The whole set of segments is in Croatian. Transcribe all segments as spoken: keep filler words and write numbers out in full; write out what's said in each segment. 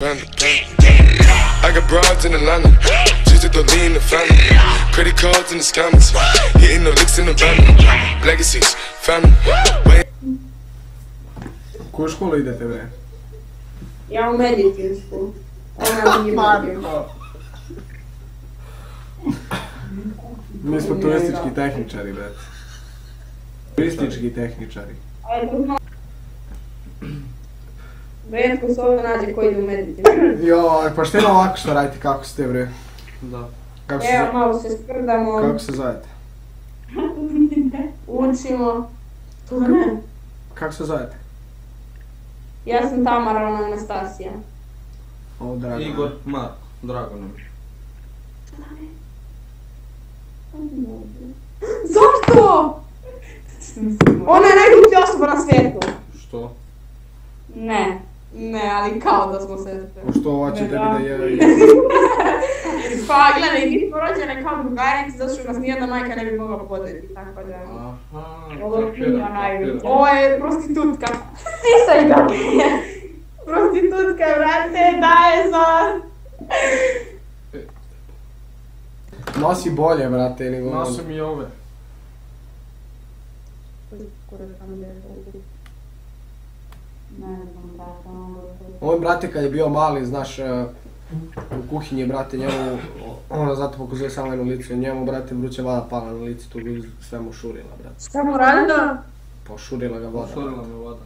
I got broads in Atlanta, just to lean the family. Credit cards in the scammers, hitting the licks in the van. Legacies, family. Koju školu idete, bre? Ja u medicinsku. Ona mi je Marko. Mi smo turistički tehničari, brate. Turistički tehničari. Rijetko se ovdje nađe koji ide u medicinsku. Joj, pa što je ovako što radite, kako ste, bre? Da. Evo, malo se sprdamo. Kako se zovete? Učimo. To za mene. Kako se zovete? Ja sam Tamara, ona Anastasija. O, drago. Igor, Marko, drago nam je. Zašto? Ona je najgluplja osoba na svijetu. Što? Ne. Ne, ali kao da smo sestre. Što hoće tebi da je... Pa gledaj, mi smo rođene kao drugarice, zato što nas nijedna majka ne bi mogla podrediti, tako da... Aha, Ovo je kapiram, onaj... kapiram. Ovo je prostitutka. Nisaj ga! Prostitutka, brate, daje za... Nosi bolje, brate, nego... Nosim i ove. On, brate, kad je bio mali, znaš, u kuhinji, brate, njemu, ona zato pokazuje samo jedno lice, njemu, brate, vruća voda pala na lice, tu bi sve mu šurila, brate. Šta mu radila? Pošurila ga voda. Pošurila me voda.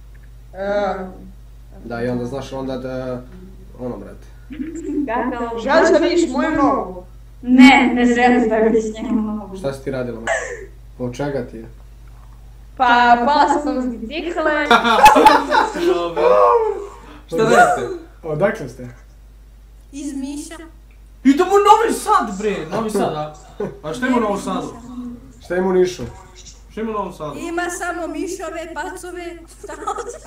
Da, i onda, znaš, onda da, ono, brate. Želiš da vidiš moju nogu? Ne, ne želim da vidiš njegu nogu. Šta si ti radila, brate? Od čega ti je? Pa, pala sam s bicikle. Šta radite? Odakle ste? Iz Miša. Idemo u Novi Sad, bre! Novi Sad, a? A šta ima u Novom Sadu? Šta ima u Nišu? Šta ima u Novom Sadu? Ima samo mišove, pacove, šta hoće?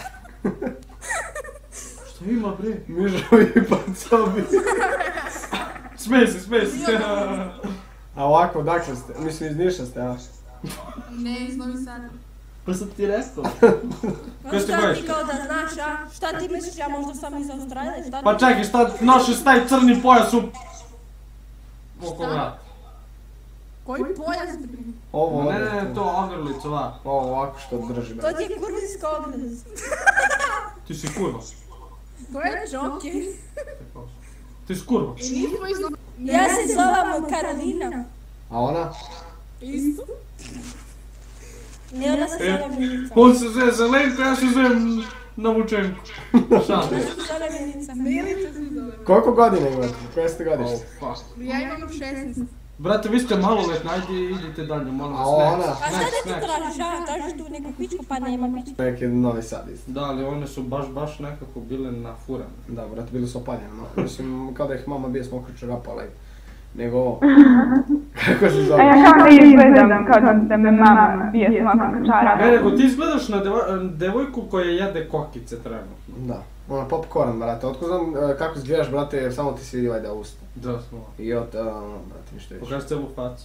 Šta ima, bre? Mišovi pacovi. Smej se, smej se. A ovako, odakle ste? Mislim, iz Niša ste, a? Ne, iz Novi Sada. Pa sam ti rekao. Pa Kaj ste šta gledaš? ti kao da znaš, a? Šta ti misliš, ja možda sam iz Australije, šta Pa ti? čekaj, šta nosiš taj crni pojas u... Oko vrata? Koji pojas? Ovo, Ne, ovdje, ne, ne, to ogrlica, va. Ovo ovako što drži, To brate. ti je kurvinska ogrlica. Ti si kurva. To je džokir. Ti si kurva. Ja se zovem Karolina. A ona? Isto? Ne, ona se E, zove Milica. On se zove Zelenko, ja se zovem Navučenko. Šalim. Ona se zove Milica. Milica se zove. Koliko godina imate? Koje ste godište? Oh, fuck. Ja imam šesnaest. Brate, vi ste maloletni, ajde idite dalje, molim A vas. ona? A šta da ti tražiš, a? Tražiš tu neku pičku, pa nema pičku. Neki Novi Sad isto. Da, ali one su baš, baš nekako bile nafurane. Da, brate, bili su opaljeni, no. Mislim, kao da ih mama bije s mokro čorapa, ali... Nego ovo. Kako se A zove? ja kao da izgledam kao da me mama bije s mokrom Ne, čarapa. nego ti izgledaš na devo- devojku koja jede kokice trenutno. Da. Ona popcorn, brate. Otko znam e, kako izgledaš, brate, samo ti se vidi vajda usta. Da, smo. I od, e, ono, brate, ništa više. Pokaži celu facu.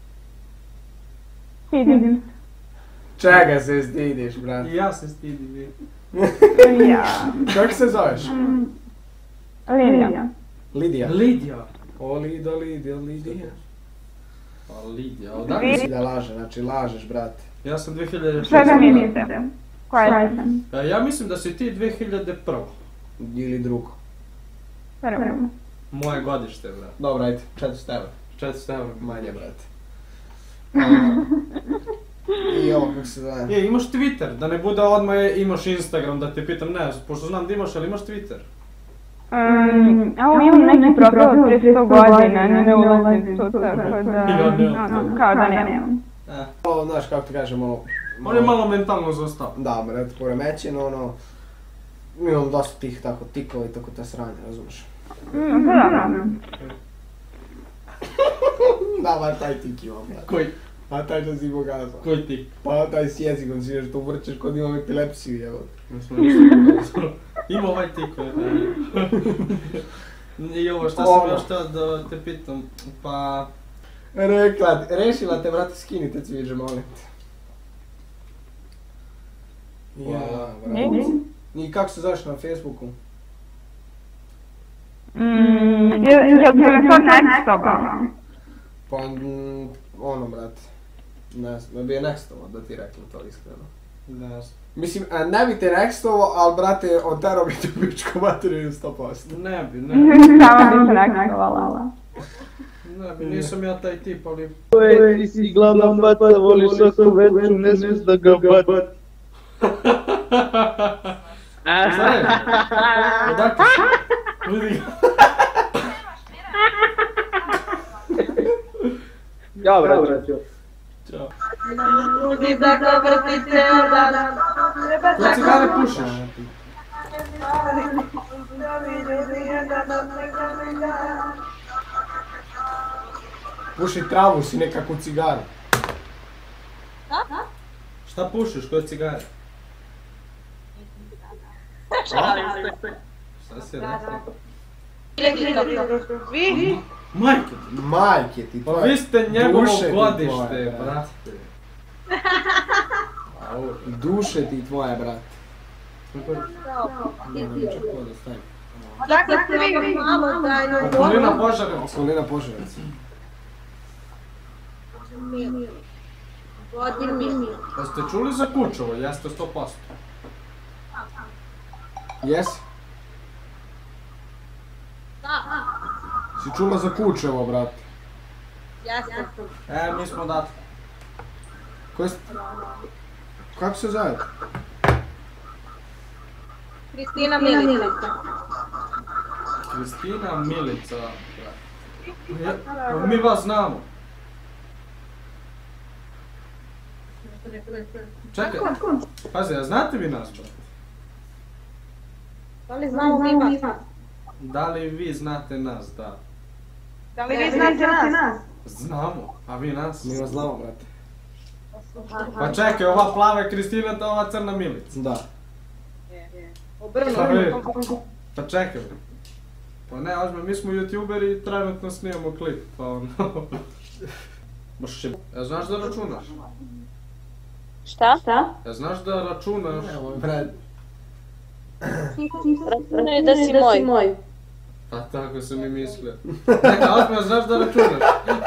Vidim. Čega se stidiš, brate? I ja se stidim, vi. Ja. Kako se zoveš? Lidija. Lidija. Lidija. O, Lido, Lidija, Lidija. Pa Lidija, odakle si? Si da laže, znači lažeš, brate. Ja sam dve hiljade šeste. Šta da mislite? Koja sam? Ja, ja mislim da si ti dve hiljade prva. Ili drugo. Prvo. Moje godište, brate. Dobro, ajde, četiristo evra. četiristo evra. Manje, brate. A, I ovo, kako se zove? E, imaš Twitter, da ne bude odmah e, imaš Instagram, da te pitam, ne, pošto znam da imaš, ali imaš Twitter? Um, a ovo imam neki profil od prije sto godina, ne ulazim tu, tako da, Ja ne. ono, kao da nemam. E, Ovo, znaš, kako ti kažem, ono... on je malo mentalno zostao. Da, brate, poremećeno, ono... Imam dosta tih tako tikova i tako te sranje, razumiješ? Mm, to je dobro. Da, bar taj tik imam, brate. Koji? A taj da si bogaza. Koji ti? Pa taj s jezikom si nešto vrčeš kod imam epilepsiju, evo. Ne smo ništa. Ima ovaj tik. I ovo, šta sam još htio da te pitam, pa... Rekla, rešila te, brate, skinite cviđe, molim te. Ja, brate. I kako se zoveš na Facebooku? Mm, je je li telefon Nextova? Pa, mm, ono, brate. Ne znam, me bi je nextovo da ti rekla to iskreno. Ne znam. Mislim, e, ne bi te nextovo, ali brate, otero bi tu pičku materiju sto posto. Ne bi, ne. Sama bi se Nextovala. Ne bi, nisam ja taj tip, ali... Ej, ti si glavna faca, voliš svaku veču, ne smiješ da ga bat. Zare? Odakle si? Vidi ga. Ja, brate. Ćao. Ljudi da ga vrti ceo dan. Koje cigare pušiš? Puši travu si nekakvu cigaru. Šta pušiš, koje cigare? Šta si rekao? Vi? Majke ti. Majke ti Pa tvoje. vi ste njegovo Duše ti godište, tvoje, brate. Au. Duše ti tvoje, brate. Ne, ne, čak to da stavim. Dakle ste vi malo tajno. Okolina Požarevca. Okolina Požarevac. Vodin mi. Pa ste čuli za Kučevo? Jeste sto posto. Jesi? Da. Si čula za Kučevo, brate? Jeste. E, mi smo odatle. Koje ste... Kako se zove? Kristina Milica. Kristina Milica. Ja, pa mi vas znamo. Čekaj, pazi, a znate vi nas, brate? Da li znamo mi vas? Da li vi znate nas, da? Da li vi znate nas? Znamo, a vi nas? Mi vas znamo, brate. Pa čekaj, ova plava je Kristina, ta ova crna Milica. Da. Pa vi, pa čekaj. Pa ne, ozme, mi smo youtuberi i trenutno snimamo klip, pa ono... Baš će... Ja znaš da računaš? Šta? Ja znaš da računaš? Evo, brate. Računaj da si moj. Pa tako sam i mislio. Neka, ozme, znaš da računaš?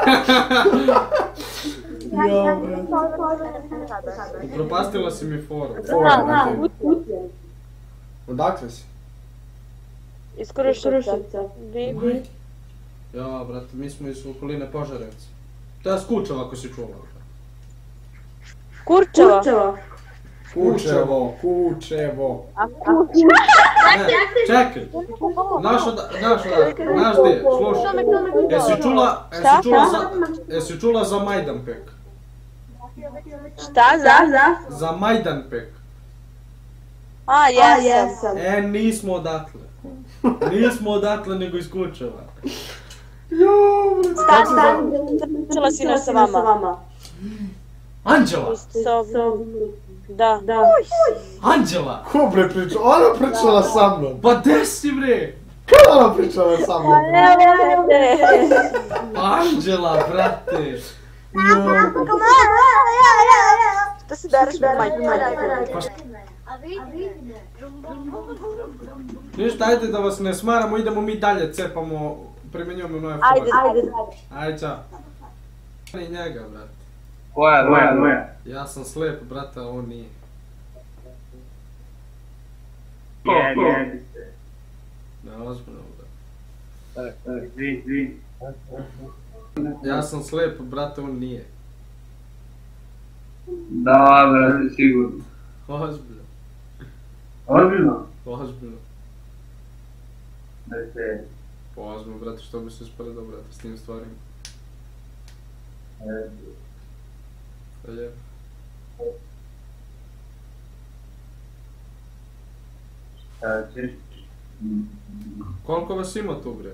Jo, brate. Upropastila si mi foru. Fora, brate. Odakle si? Iz Kruševca. Vi? Ja, brate, mi smo iz okoline Požarevca. To je Skučeva ako si čula. Kurčeva? Kučevo, Kučevo. Ne, čekaj. Naš od... Naš od... Naš di, slušaj. Jesi čula... Jesi čula za... Jesi čula za Majdanpek? Šta za? Za Majdanpek. A, jesam. E, nismo odatle. Nismo odatle, nego iz Kučeva. Šta, šta? Pričala si nas sa vama. Anđela! Da. Anđela! Ko bre priča? Ona pričala sa mnom. Pa gde si bre? Kada ona pričala sa mnom? Anđela, brate! Šta si daraš po majku? Ništa, ajde da vas ne smaramo, idemo mi dalje, cepamo, primjenjujemo nove fore. Ajde, ajde. Ajde, čao. I njega, brate. Koja, koja, koja? Ja sam slep, brate, a on nije. Je, je. Ne, ozbiljno, brate. Zvi, zvi. Ja sam slep, brate, on nije. Da, brate, sigurno. Ozbiljno, Ozbiljno? ozbiljno. Da se... Ozbiljno, brate, što bi se spredao, brate, s tim stvarima. Da je. Šta ćeš? Koliko vas ima tu, bre?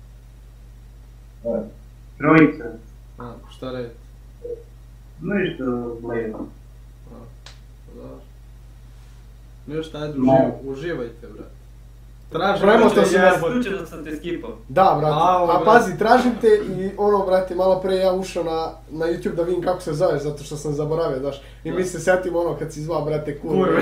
Trojica. A, šta red? Ništa, gledam. A, pa dobro. Ništa, ajde, uživ, uživajte, brate. Tražim Premostao te sam jebote. Slučajno sam te skipao. Da, brate, Au, a brate. pazi, tražim te i ono, brate, malo pre ja ušao na, na YouTube da vidim kako se zoveš, zato što sam zaboravio, znaš. I mi se setim ono kad si zvao, brate, kurve. Kurve.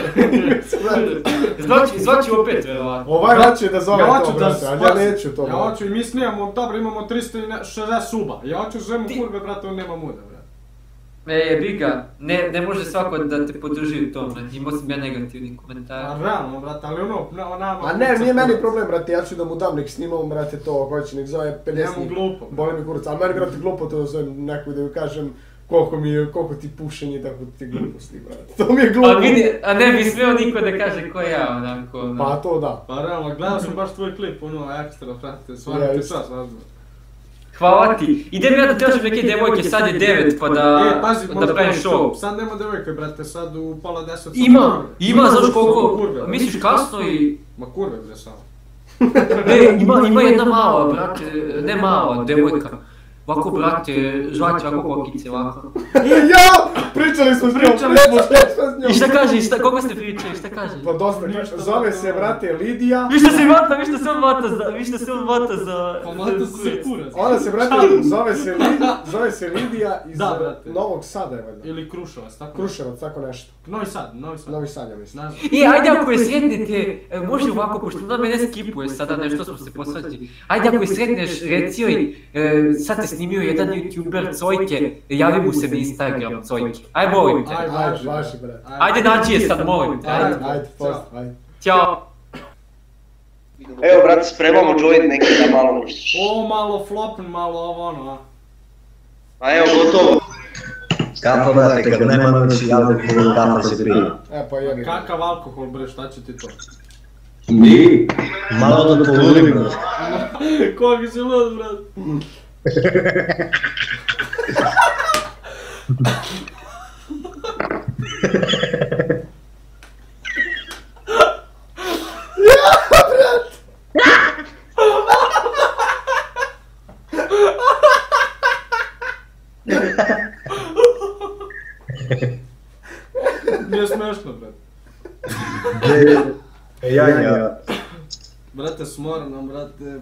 Zvaći, zvaći opet, verovatno. Ovaj hoće da zove Ja to, hoću da brate, ali ja neću to, Ja brate. hoću i mi snimamo, dobro, imamo tristo šezdeset suba. Ja hoću žemu kurve, brate, on nema muda, brate. E, biga, ne, ne može svako da te podrži u tome, imao sam ja negativni komentar. A realno, brate, ali ono, na, nama... A ne, nije meni problem, brate, ja ću da mu dam nek snimam, brate, to, ako hoće nek zove pedeset Njemu glupo. Boli mi kurac, ali meni, brate, glupo to da zovem nekog da mi kažem koliko mi je, koliko ti pušenje, tako ti gluposti, brate. To mi je glupo. A vidi, a ne bi smio niko da kaže ko ja, onako, ono. Pa to da. Pa realno, gledao sam baš tvoj klip, ono, ekstra, brate, stvarno Ja, ti isto. čas, razumno. Hvala ti. Idem ja da tražim neke devojke, sad je devet, pa da, E, pazi, da možda pravim pravim show. show. Sad nema devojke, brate, sad u pola deset... sad Ima, kurve. ima, znaš koliko, kurve. misliš kasno i... Ma kurve, bre, samo. Ne, ima, ima jedna mala, brate, ne mala, devojka. Ovako, brate, žvaće ovako kokice, ovako. Ja! Pričali smo s njom, Pričali smo s s njom. I šta kaže, šta, koga ste pričali, šta kaže? Pa dosta, zove se, brate, Lidija. Vi što se vata, vi što se on vata za, vi što se on vata za... Pa mata se kurac. Ona se, brate, zove se, Li, zove se Lidija iz Da, brate. Novog Sada, je valjda. Ili Kruševac, tako? Kruševac, tako nešto. Novi Sad, Novi Sad. Novi Sad, ja mislim. Ne znam. I ajde ako je sretnete, e, može ovako, pošto ona mene skipuje sada, nešto smo se posvađali. Ajde ako je sretneš, reci joj, e, sad te snimio jedan youtuber Cojke, javi mu se na Instagram Cojke. Aj, molim te. Ajde, Ajde, važi, vaši, brate. Ajde nađi je sad, molim te. Ajde, Ajde. ajde, post, ajde. Ćao. Evo, brate, spremamo joint neki da malo... O, malo flopen, malo ovo ono, a. A evo, gotovo. Kafa, brate, kad nema noći, alkohol, kafa se pije. E, pa jebi. Kakav alkohol, bre, šta će ti to? Mi? Malo da poludim, brate. Koga si lud, brate? Nije smešno, brate. Janja. Brate, smora nam, brate.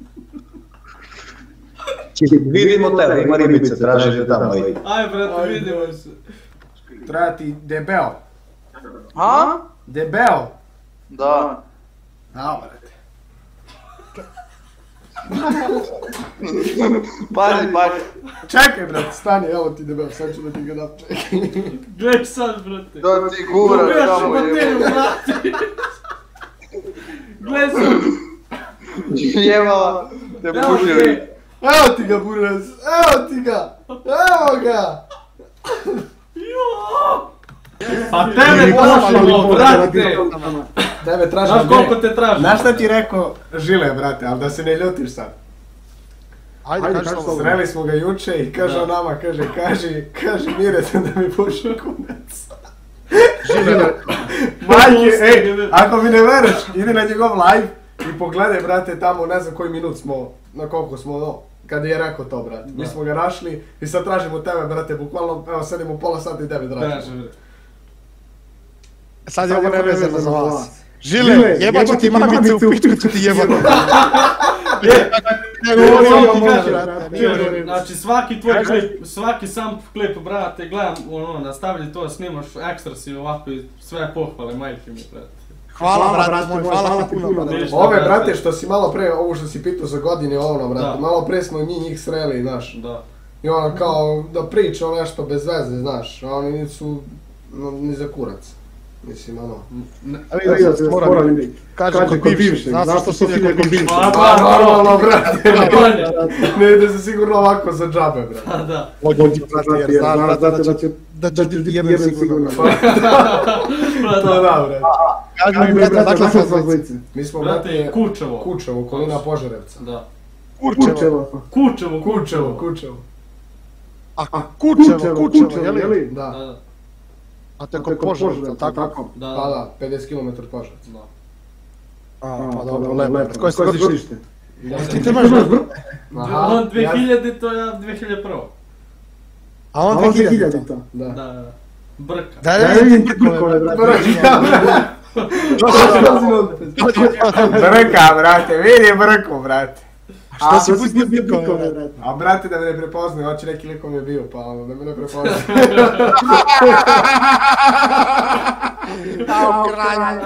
Vidimo tebe, ima ribice, traži tamo. Aj, brate, vidimo se. Treba ti debel. A? Debel. Da. A, brate. Pazi, pazi. Čekaj, brate, stani, evo ti debel, sad ću da ti ga dam, čekaj. Gledaj sad, brate. Da ti gura Gledaš tamo bateriju, jeba. brate. Gledaj sad. Jeba, te Evo pušio. te. Evo ti ga, buraz, evo ti ga, evo ga. Pa tebe tražimo, brate. Tebe tražim, Znaš koliko te tražim? Znaš šta ti rekao Žile, brate, ali da se ne ljutiš sad. Ajde, kaži slobodno. Sreli smo ga juče i kaže on nama, kaže, kaži, kaži Mire da mi puši kunac. Žile. Majke, ej, ako mi ne veruješ, idi na njegov live i pogledaj, brate, tamo ne znam koji minut smo, na koliko smo, no, kada je rekao to, brate. Mi smo ga našli i sad tražimo tebe, brate, bukvalno, evo, sedimo pola sata i tebe tražimo. Traži, bre. Sad je ovo nevezano za vas. Žile, jebat ću ti mamice u pičku ću ti jebat. Ne govorim vam može, brate. Znači svaki tvoj klip, svaki sam klip, brate, gledam, ono, nastavlji to, snimaš, ekstra si ovako i sve pohvale, majke mi, brate. Hvala, brate moj, hvala puno, brate. Ništa, Ove, brate, što si malo pre, ovo što si pitao za godine, ono, brate, Da. malo pre smo mi njih sreli, znaš. Da. I ono, kao, da priča o nešto bez veze, znaš, a oni nisu, no, ni za kurac. Mislim, ono. Ali da se moram kaže kod bivšeg, znaš što su ide kod bivšeg. Pa, normalno, brate, ne ide se sigurno ovako za džabe, brate. Pa da. Ođi, brate, jer znaš da će da će ti jebem sigurno. To da, brate. Kaži mi, brate, dakle smo zvojice. Mi smo, Brate, brate, Kučevo. Kučevo, okolina Požarevca. Da. Kurčevo. Kučevo, Kučevo, Kučevo. A Kučevo, Kučevo, jeli? Da. Da, da. A to je kod Požarevca, tako? Da, da, pedeset kilometara Požarevac. Da. A, pa dobro, lepo. Koje se godište? Ti te imaš On dve hiljade, to ja dve hiljade prvo. A on dve hiljade to? Da. Da, da. Brka. Da, da, vidim brkove, brate. Brka, brate, vidi brku, brate. Šta si pustio Bitcoin, brate? A brate da me ne prepoznaju, hoće neki likom je bio, pa ono, da me ne prepoznaju. Ao, kralj.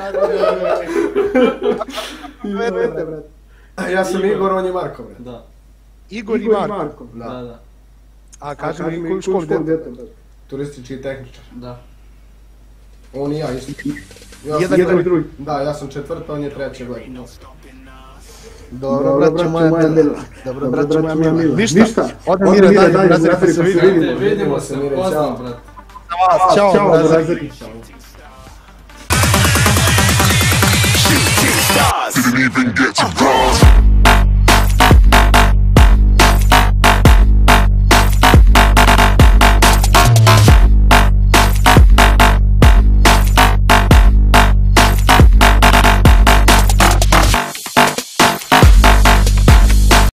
Ja sam Igor, on je Marko, brate. Da. Igor i Marko. Da, da. A kaži mi koju školu dete? Turistički tehničar. Da. On i ja isto. Jedan i drugi. Da, ja sam četvrta, on je treća godina. Dobro, braćo moja mila. Dobro, braćo moja mila. Ništa, odmah Mire dalje, brazeri, pa se vidimo. Vidimo se, pozdrav, brate. Ćao, ćao, brazeri. Didn't even get to bronze.